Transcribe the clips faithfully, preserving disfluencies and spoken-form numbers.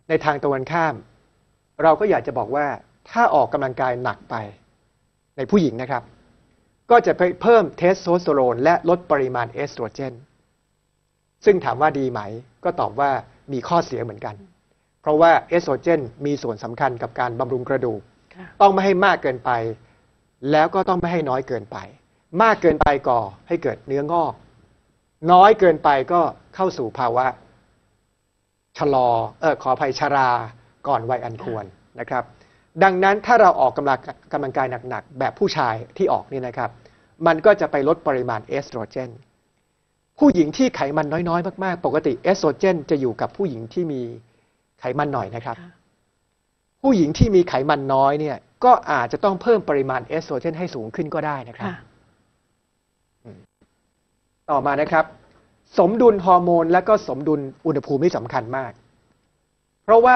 ในทางตรงกันข้ามเราก็อยากจะบอกว่าถ้าออกกำลังกายหนักไปในผู้หญิงนะครับก็จะไปเพิ่มเทสโทสเตอโรนและลดปริมาณเอสโตรเจนซึ่งถามว่าดีไหมก็ตอบว่ามีข้อเสียเหมือนกันเพราะว่าเอสโตรเจนมีส่วนสำคัญกับการบำรุงกระดูกต้องไม่ให้มากเกินไปแล้วก็ต้องไม่ให้น้อยเกินไปมากเกินไปก่อให้เกิดเนื้องอกน้อยเกินไปก็เข้าสู่ภาวะชะลอเออขออภัยชราก่อนวัยอันควรนะครับดังนั้นถ้าเราออกกำลังกำลังกายหนักๆแบบผู้ชายที่ออกนี่นะครับมันก็จะไปลดปริมาณเอสโตรเจนผู้หญิงที่ไขมันน้อยๆมากๆปกติเอสโตรเจนจะอยู่กับผู้หญิงที่มีไขมันหน่อยนะครับผู้หญิงที่มีไขมันน้อยเนี่ยก็อาจจะต้องเพิ่มปริมาณเอสโตรเจนให้สูงขึ้นก็ได้นะครับต่อมานะครับสมดุลฮอร์โมนและก็สมดุลอุณหภูมิที่สำคัญมากเพราะว่า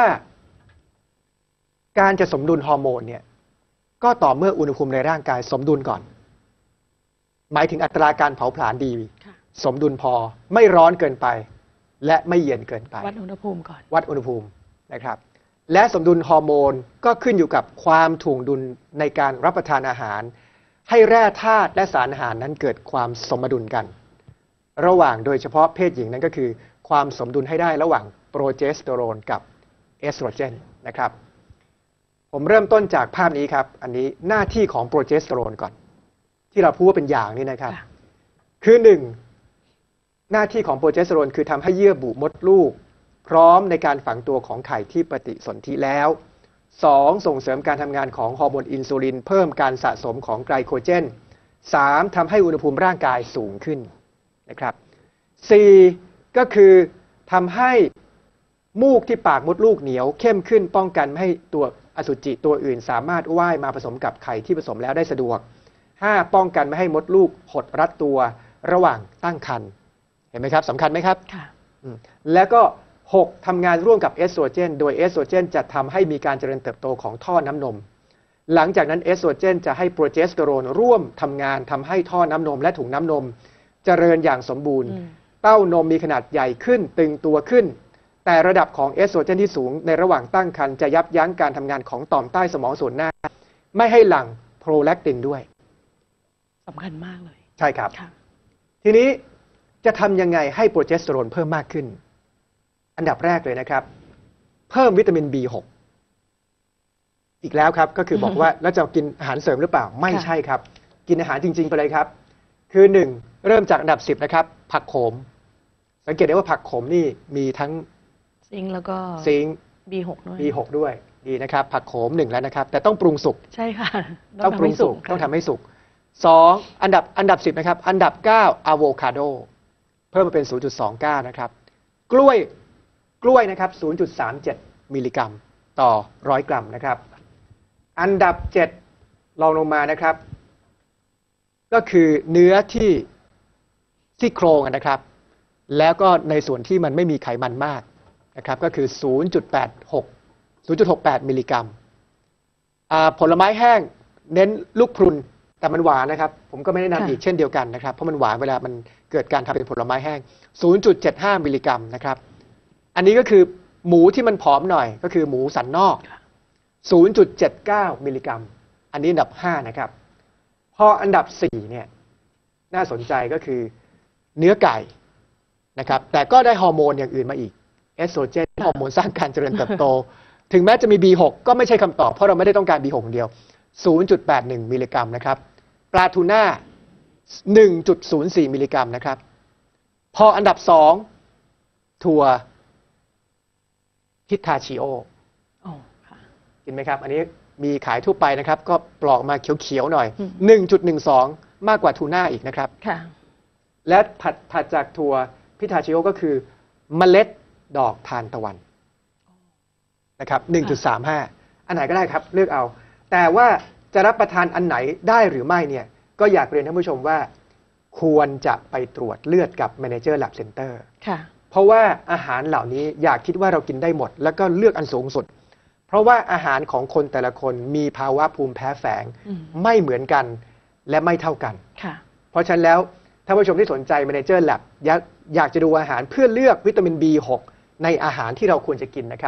การจะสมดุลฮอร์โมนเนี่ยก็ต่อเมื่ออุณหภูมิในร่างกายสมดุลก่อนหมายถึงอัตราการเผาผลาญดีสมดุลพอไม่ร้อนเกินไปและไม่เย็นเกินไปวัดอุณหภูมิก่อนวัดอุณหภูมินะครับและสมดุลฮอร์โมนก็ขึ้นอยู่กับความถ่วงดุลในการรับประทานอาหารให้แร่ธาตุและสารอาหารนั้นเกิดความสมดุลกันระหว่างโดยเฉพาะเพศหญิงนั้นก็คือความสมดุลให้ได้ระหว่างโปรเจสเตอโรนกับเอสโตรเจนนะครับผมเริ่มต้นจากภาพนี้ครับอันนี้หน้าที่ของโปรเจสเตอโรนก่อนที่เราพูดว่าเป็นอย่างนี้นะครับคือหนึ่งหน้าที่ของโปรเจสเตอโรนคือทำให้เยื่อบุมดลูกพร้อมในการฝังตัวของไข่ที่ปฏิสนธิแล้วสองส่งเสริมการทำงานของฮอร์โมนอินซูลินเพิ่มการสะสมของไกลโคเจนสามทำให้อุณหภูมิร่างกายสูงขึ้นนะครับสี่ก็คือทำให้มูกที่ปากมดลูกเหนียวเข้มขึ้นป้องกันไม่ให้ตัวอสุจิตัวอื่นสามารถว่ายมาผสมกับไข่ที่ผสมแล้วได้สะดวกห้าป้องกันไม่ให้มดลูกหดรัดตัวระหว่างตั้งครรภ์เห็นไหมครับสำคัญไหมครับค่ะแล้วก็หกทำงานร่วมกับเอสโตรเจนโดยเอสโตรเจนจะทำให้มีการเจริญเติบโตของท่อน้ำนมหลังจากนั้นเอสโตรเจนจะให้โปรเจสเตอโรนร่วมทำงานทำให้ท่อน้ำนมและถุงน้ำนมเจริญอย่างสมบูรณ์เต้านมมีขนาดใหญ่ขึ้นตึงตัวขึ้นแต่ระดับของเอสโตรเจนที่สูงในระหว่างตั้งครรภ์จะยับยั้งการทำงานของต่อมใต้สมองส่วนหน้าไม่ให้หลั่งโปรแลคตินด้วยสำคัญมากเลยใช่ครับทีนี้จะทำยังไงให้โปรเจสเตอโรนเพิ่มมากขึ้นอันดับแรกเลยนะครับเพิ่มวิตามิน บี หก อีกแล้วครับก็คือบอกว่าแล้วจะกินอาหารเสริมหรือเปล่าไม่ใช่ครับกินอาหารจริงๆไปเลยครับคือหนึ่งเริ่มจากอันดับสิบนะครับผักโขมสังเกตได้ว่าผักโขมนี่มีทั้งซิงค์แล้วก็ซิงค์บี หก ด้วยบี หก ด้วยดีนะครับผักโขมหนึ่งแล้วนะครับแต่ต้องปรุงสุกใช่ค่ะต้องปรุงสุกต้องทำให้สุกสองอันดับอันดับสิบนะครับอันดับเก้าอะโวคาโดเพิ่มมาเป็น ศูนย์จุดสองเก้า นะครับกล้วยกล้วยนะครับ ศูนย์จุดสามเจ็ด มิลลิกรัมต่อหนึ่งร้อยกรัมนะครับอันดับเจ็ดลองลงมานะครับก็คือเนื้อที่ที่โครงนะครับแล้วก็ในส่วนที่มันไม่มีไขมันมากนะครับก็คือ ศูนย์จุดแปดหก ศูนย์จุดหกแปด มิลลิกรัมผลไม้แห้งเน้นลูกพรุนแต่มันหวานนะครับผมก็ไม่แนะนำอีกเช่นเดียวกันนะครับเพราะมันหวานเวลามันเกิดการทำเป็นผลไม้แห้ง ศูนย์จุดเจ็ดห้า มิลลิกรัมนะครับอันนี้ก็คือหมูที่มันผอมหน่อยก็คือหมูสันนอก ศูนย์จุดเจ็ดเก้า มิลลิกรัมอันนี้อันดับห้านะครับพออันดับสี่เนี่ยน่าสนใจก็คือเนื้อไก่นะครับแต่ก็ได้ฮอร์โมนอย่างอื่นมาอีกเอสโตรเจนฮอร์โมนสร้างการเจริญเติบโตถึงแม้จะมี บี หก ก็ไม่ใช่คำตอบเพราะเราไม่ได้ต้องการ บี หก เดียว ศูนย์จุดแปดหนึ่ง มิลลิกรัมนะครับปลาทูน่า หนึ่งจุดศูนย์สี่ มิลลิกรัมนะครับพออันดับสองถั่วพิทาชิโอกินไหมครับอันนี้มีขายทั่วไปนะครับก็ปลอกมาเขียวๆหน่อย หนึ่งจุดหนึ่งสอง มากกว่าทูน่าอีกนะครับและผัดผัดจากถั่วพิทาชิโอก็คือเมล็ดดอกทานตะวันนะครับ หนึ่งจุดสามห้า อันไหนก็ได้ครับเลือกเอาแต่ว่าจะรับประทานอันไหนได้หรือไม่เนี่ยก็อยากเรียนท่านผู้ชมว่าควรจะไปตรวจเลือดกับ Manager Lab Center ค่ะเพราะว่าอาหารเหล่านี้อยากคิดว่าเรากินได้หมดแล้วก็เลือกอันสูงสุดเพราะว่าอาหารของคนแต่ละคนมีภาวะภูมิแพ้แฝงไม่เหมือนกันและไม่เท่ากันค่ะเพราะฉะนั้นแล้วท่านผู้ชมที่สนใจ Manager Lab อยากอยากจะดูอาหารเพื่อเลือกวิตามิน บี หก ในอาหารที่เราควรจะกินนะครับ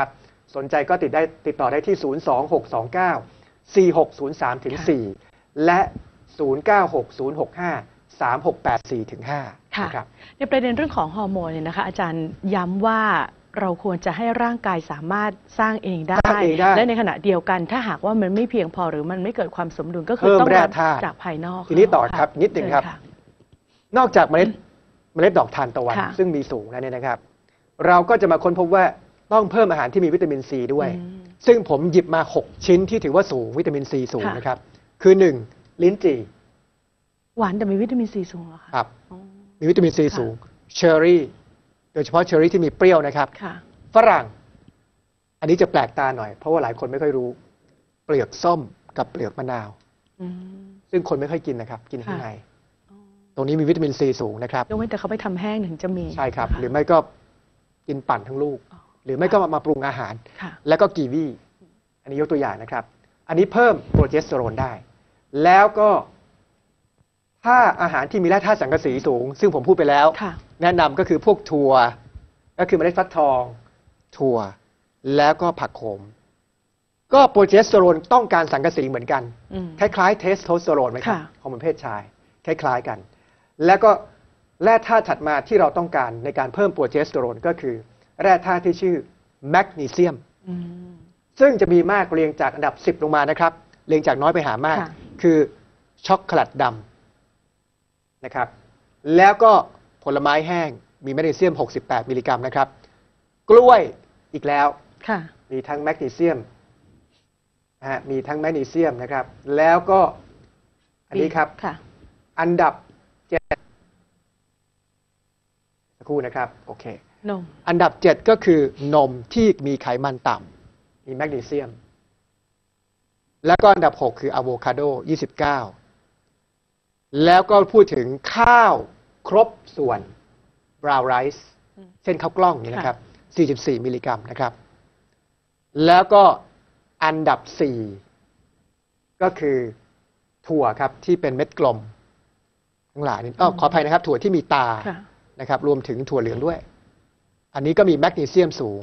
สนใจก็ติดได้ติดต่อได้ที่ ศูนย์ สอง หก สอง เก้า สี่ หก ศูนย์ สาม ถึง สี่ และ ศูนย์ เก้า หก ศูนย์ หก ห้า สาม หก แปด สี่ ถึง ห้าค่ะนะครับในประเด็นเรื่องของฮอร์โมนเนี่ยนะคะ อาจารย์ย้ำว่าเราควรจะให้ร่างกายสามารถสร้างเองได้สร้างเองได้และในขณะเดียวกันถ้าหากว่ามันไม่เพียงพอหรือมันไม่เกิดความสมดุลก็คือเพิ่มต้องแร่รับธาตุจากภายนอกทีนี้ต่อค่ะครับนิดหนึ่งครับเชิญะนอกจากเมล็ดเมล็ดดอกทานตะวันค่ะซึ่งมีสูงแล้วเนี่ยนะครับ เราก็จะมาค้นพบว่าต้องเพิ่มอาหารที่มีวิตามินซีด้วยอืมซึ่งผมหยิบมา หก ชิ้นที่ถือว่าสูงวิตามินซีสูงค่ะนะครับ คือ หนึ่ง ลิ้นจี่หวานแต่มีวิตามินซีสูงเหรอคะครับอ๋อมีวิตามินซีค่ะสูงเชอร์รี่โดยเฉพาะเชอร์รี่ที่มีเปรี้ยวนะครับค่ะฝรั่ง อันนี้จะแปลกตาหน่อย เพราะว่าหลายคนไม่ค่อยรู้ เปลือกส้มกับเปลือกมะนาวอืมซึ่งคนไม่ค่อยกินนะครับ กินข้างค่ะใน ตรงนี้มีวิตามินซีสูงนะครับยกเว้นแต่เขาไปทำแห้งถึงจะมีใช่ครับนะะหรือไม่ก็กินปั่นทั้งลูกอ๋อหรือไม่ก็มามาปรุงอาหารค่ะแล้วก็กีวี อันนี้ยกตัวอย่างนะครับ อันนี้เพิ่มโปรเจสเตอโรนได้ แล้วก็ถ้าอาหารที่มีแร่ธาตุสังกะสีสูง ซึ่งผมพูดไปแล้วค่ะแนะนำก็คือพวกถั่ว ก็คือเมล็ดฟักทอง ถั่ว แล้วก็ผักโขม ก็โปรเจสเตอโรนต้องการสังกะสีเหมือนกันอืมคล้ายๆเทสโทสเตอโรนไหมครับค่ะฮอร์โมนเพศชาย คล้ายๆกัน แล้วก็แร่ธาตุถัดมาที่เราต้องการในการเพิ่มโปรเจสเตอโรนก็คือแร่ธาตุที่ชื่อแมกนีเซียมอืมซึ่งจะมีมากเรียงจากอันดับ สิบ ลงมานะครับ เรียงจากน้อยไปหามากค่ะคือช็อกโกแลตดำนะครับ แล้วก็ผลไม้แห้งมีแมกนีเซียม หกสิบแปด มิลลิกรัมนะครับ กล้วยอีกแล้วค่ะมีทั้งแมกนีเซียมนะฮะมีทั้งแมกนีเซียมนะครับ แล้วก็อันนี้ครับค่ะอันดับเจ็ดสักครู่นะครับ โอเคนมอันดับเจ็ดก็คือนมที่มีไขมันต่ำมีแมกนีเซียม แล้วก็อันดับหกคืออะโวคาโด ยี่สิบเก้า แล้วก็พูดถึงข้าวครบส่วน brown rice อืมเช่นข้าวกล้องนี่นะครับ สี่สิบสี่ มิลลิกรัมนะครับ แล้วก็อันดับสี่ก็คือถั่วครับที่เป็นเม็ดกลมทั้งหลายนี่ต้องขออภัยนะครับ ถั่วที่มีตาค่ะนะครับ รวมถึงถั่วเหลืองด้วย อันนี้ก็มีแมกนีเซียมสูง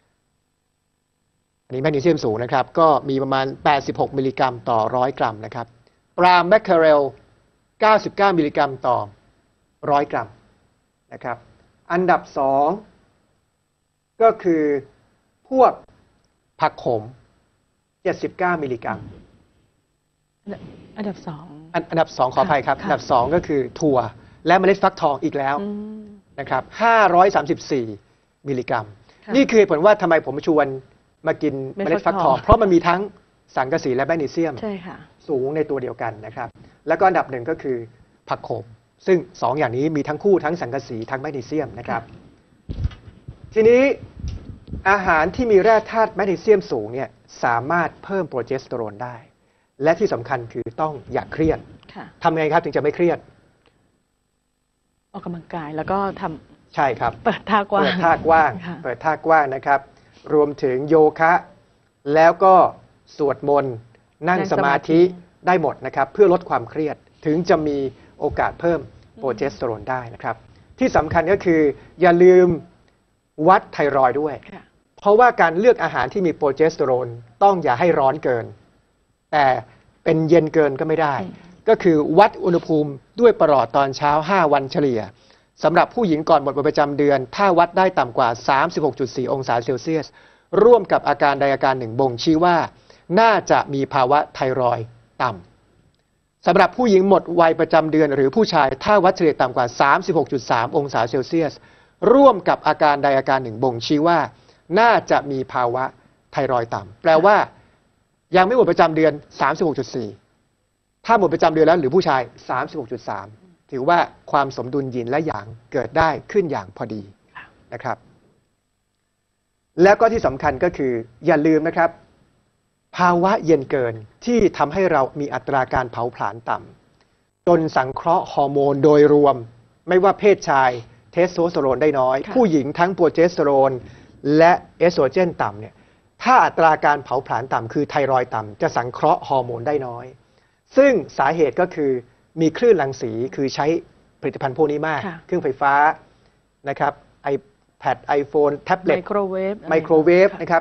อันนี้แมกนีเซียมสูงนะครับ ก็มีประมาณ แปดสิบหก มิลลิกรัมต่อร้อยกรัมนะครับปลาแมคเคอเรล เก้าสิบเก้า มิลลิกรัมต่อร้อยกรัมนะครับ อันดับสองก็คือพวกผักขม เจ็ดสิบเก้า มิลลิกรัมอันดับสองอันอันดับสองขออภัยครับค่ะอันดับสองก็คือถั่วและเมล็ดฟักทองอีกแล้วอืมนะครับ ห้าร้อยสามสิบสี่ มิลลิกรัมค่ะนี่คือเหตุผลว่าทำไมผมชวนมากินเม็เมดล็ดฟักทองฟักทองเพราะมันมีทั้งสังกะสีและแมกนีเซียมใช่ค่ะสูงในตัวเดียวกันนะครับ แล้วก็อันดับหนึ่งก็คือผักโขม ซึ่งสองอย่างนี้มีทั้งคู่ทั้งสังกะสีทั้งแมกนีเซียมนะครับ ทีนี้อาหารที่มีแร่ธาตุแมกนีเซียมสูงเนี่ยสามารถเพิ่มโปรเจสเตอโรนได้ และที่สำคัญคือต้องอย่าเครียดค่ะทำไงครับถึงจะไม่เครียดออกกำลังกายแล้วก็ทำใช่ครับเปิดท่ากว้างเปิดท่ากว้างค่ะเปิดท่ากว้างนะครับ รวมถึงโยคะ แล้วก็สวดมนต์ นั่งสมาธิได้หมดนะครับ เพื่อลดความเครียด ถึงจะมีโอกาสเพิ่มโปรเจสเตอโรนได้นะครับ ที่สำคัญก็คืออย่าลืมวัดไทรอยด์ด้วยค่ะเพราะว่าการเลือกอาหารที่มีโปรเจสเตอโรนต้องอย่าให้ร้อนเกิน แต่เป็นเย็นเกินก็ไม่ได้อืมก็คือวัดอุณหภูมิด้วยประหลอดตอนเช้า ห้า วันเฉลี่ยสำหรับผู้หญิงก่อนหมดวันประจำเดือน ถ้าวัดได้ต่ำกว่า สามสิบหกจุดสี่ องศาเซลเซียส ร่วมกับอาการใดอาการหนึ่งบ่งชี้ว่า น่าจะมีภาวะไทรอยด์ต่ำสำหรับผู้หญิงหมดวัยประจำเดือนหรือผู้ชายถ้าวัดเฉลี่ยต่ำกว่า สามสิบหกจุดสาม องศาเซลเซียส ร่วมกับอาการใดอาการหนึ่งบ่งชี้ว่า น่าจะมีภาวะไทรอยด์ต่ำแปลว่า ยังไม่หมดประจำเดือน สามสิบหกจุดสี่ ถ้าหมดประจำเดือนแล้วหรือผู้ชาย สามสิบหกจุดสาม ถือว่าความสมดุลยินและหยางเกิดได้ขึ้นอย่างพอดีนะครับ แล้วก็ที่สำคัญก็คืออย่าลืมนะครับ ภาวะเย็นเกินที่ทำให้เรามีอัตราการเผาผลาญต่ำจนสังเคราะห์ฮอร์โมนโดยรวม ไม่ว่าเพศชายเทสโทสเตอโรนได้น้อยค่ะผู้หญิงทั้งโปรเจสเตอโรนและเอสโตรเจนต่ำเนี่ยถ้าอัตราการเผาผลาญต่ำคือไทรอยด์ต่ำจะสังเคราะห์ฮอร์โมนได้น้อย ซึ่งสาเหตุก็คือมีคลื่นรังสีคือใช้ผลิตภัณฑ์พวกนี้มากค่ะเครื่องไฟฟ้านะครับ iPad iPhone แท็บไมเล็ตโครเวฟไมโครเวฟนะครับ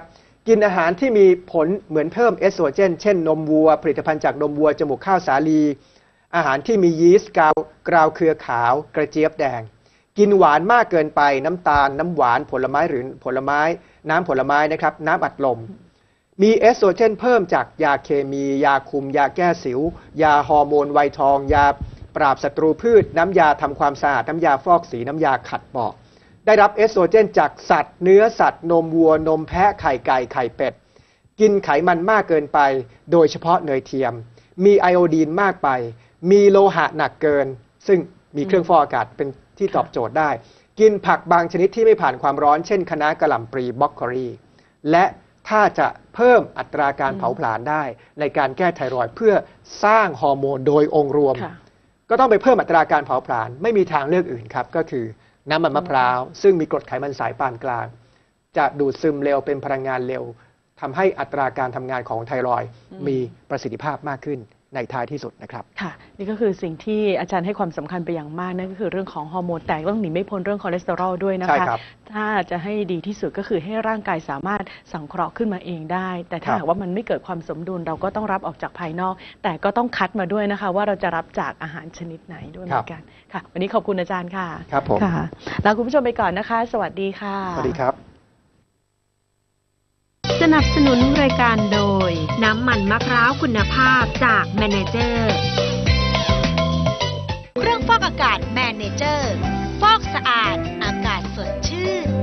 กินอาหารที่มีผลเหมือนเพิ่มเอสโตรเจนเช่นนมวัวผลิตภัณฑ์จากนมวัวจมูกข้าวสาลีอาหารที่มียีสต์กราวกราวเครือขาวกระเจี๊ยบแดงกินหวานมากเกินไปน้ำตาลน้ำหวานผลไม้หรือผลไม้น้ำผลไม้นะครับน้ำอัดลมมีเอสโตรเจนเพิ่มจากยาเคมียาคุมยาแก้สิวยาฮอร์โมนไวทองยาปราบศัตรูพืชน้ำยาทำความสะอาดน้ำยาฟอกสีน้ำยาขัดเบาะได้รับเอสโตรเจนจากสัตว์เนื้อสัตว์นมวัวนมแพะไข่ไก่ไข่เป็ดกินไขมันมากเกินไปโดยเฉพาะเนยเทียมมีไอโอดีนมากไปมีโลหะหนักเกินซึ่งมีเครื่องฟอกอากาศเป็นที่ตอบโจทย์ได้กินผักบางชนิดที่ไม่ผ่านความร้อนเช่นคะน้ากะหล่ำปลีบล็อกโคลีและถ้าจะเพิ่มอัตราการเผาผลาญได้ในการแก้ไทรอยด์เพื่อสร้างฮอร์โมนโดยองค์รวมก็ต้องไปเพิ่มอัตราการเผาผลาญไม่มีทางเลือกอื่นครับก็คือน้ำมันมะพร้าวซึ่งมีกรดไขมันสายปานกลางจะดูดซึมเร็วเป็นพลังงานเร็วทำให้อัตราการทำงานของไทรอยด์มีประสิทธิภาพมากขึ้นในท้ายที่สุดนะครับค่ะนี่ก็คือสิ่งที่อาจารย์ให้ความสำคัญไปอย่างมากนั่นก็คือเรื่องของฮอร์โมนแต่ต้องหนีไม่พ้นเรื่องคอเลสเตอรอลด้วยนะคะถ้าจะให้ดีที่สุดก็คือให้ร่างกายสามารถสังเคราะห์ขึ้นมาเองได้แต่ถ้าหากว่ามันไม่เกิดความสมดุลเราก็ต้องรับออกจากภายนอกแต่ก็ต้องคัดมาด้วยนะคะว่าเราจะรับจากอาหารชนิดไหนด้วยเหมือนกันค่ะวันนี้ขอบคุณอาจารย์ค่ะครับผมค่ะลาคุณผู้ชมไปก่อนนะคะสวัสดีค่ะสวัสดีครับสนับสนุนรายการโดยน้ำมันมะพร้าวคุณภาพจากแมเนเจอร์เครื่องฟอกอากาศแมเนเจอร์ฟอกสะอาดอากาศสดชื่น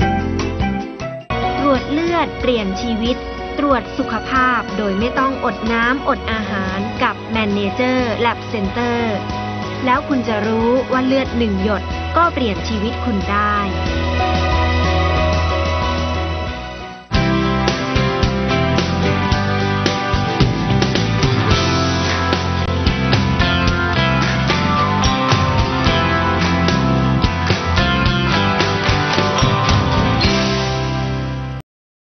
ตรวจเลือดเปลี่ยนชีวิตตรวจสุขภาพโดยไม่ต้องอดน้ำอดอาหารกับแมเนเจอร์ Lab Center แล้วคุณจะรู้ว่าเลือดหนึ่งหยดก็เปลี่ยนชีวิตคุณได้